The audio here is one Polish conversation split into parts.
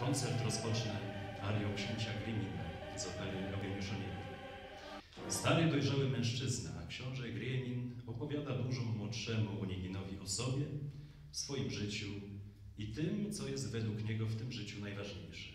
Koncert rozpocznę arią księcia Grimina z opery Eugeniusza Onegina. Stary, dojrzały mężczyzna, książę Griemin, opowiada dużo młodszemu Oneginowi o sobie, swoim życiu i tym, co jest według niego w tym życiu najważniejsze.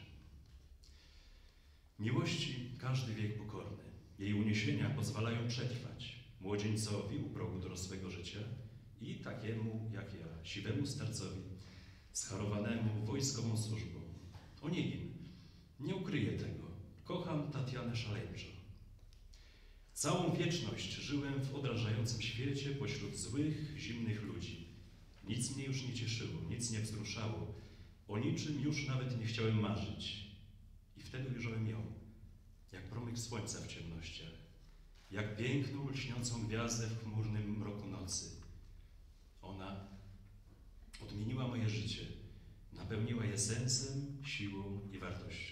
Miłości każdy wiek pokorny. Jej uniesienia pozwalają przetrwać młodzieńcowi u progu dorosłego życia i takiemu jak ja, siwemu starcowi, scharowanemu wojskową służbą. Onegin nie ukryje tego. Kocham Tatianę szaleńczo. Całą wieczność żyłem w odrażającym świecie pośród złych, zimnych ludzi. Nic mnie już nie cieszyło, nic nie wzruszało. O niczym już nawet nie chciałem marzyć. I wtedy ujrzałem ją, jak promyk słońca w ciemnościach, jak piękną, lśniącą gwiazdę w chmurnym mroku nocy. Ona odmieniła moje życie, napełniła je sensem, siłą i wartością.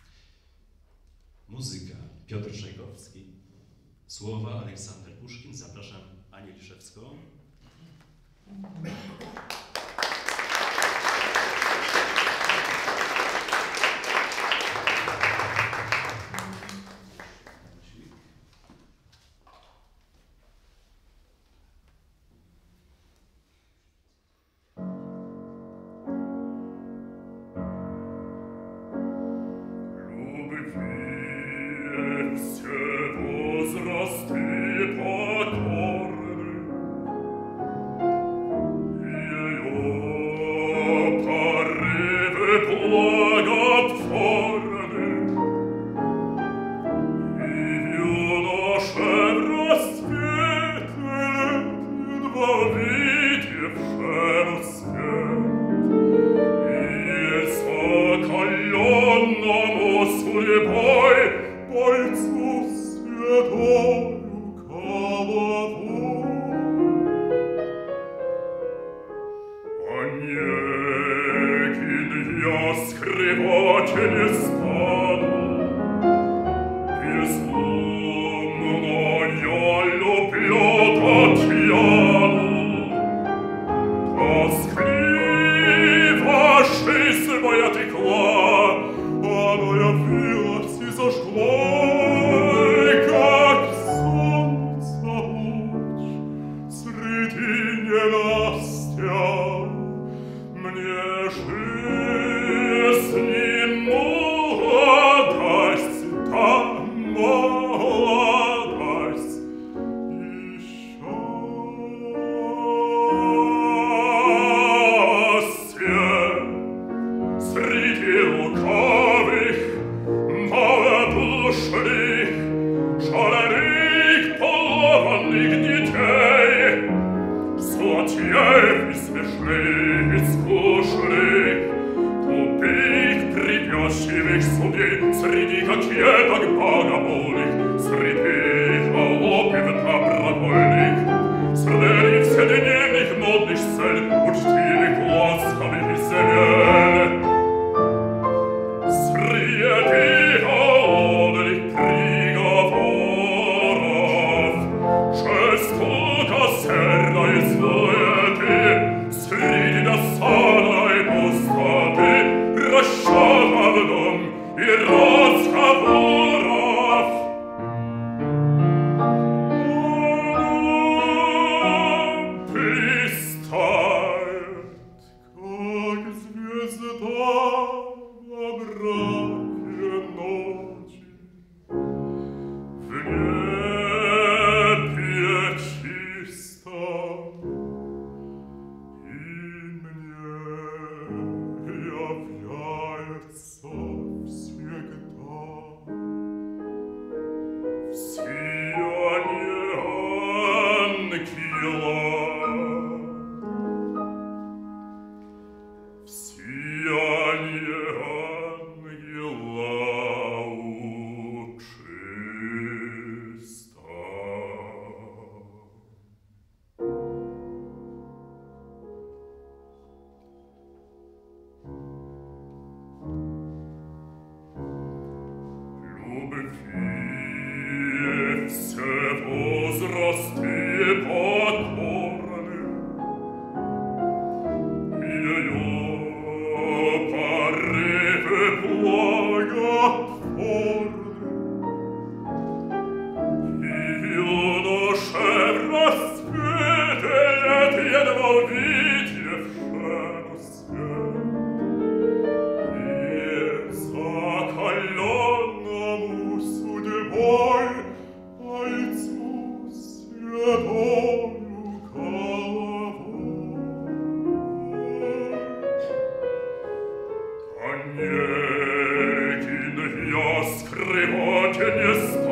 Muzyka Piotr Czajkowski, słowa Aleksander Puszkin. Zapraszam Anię Liszewską. Niekin jaskry ogień jest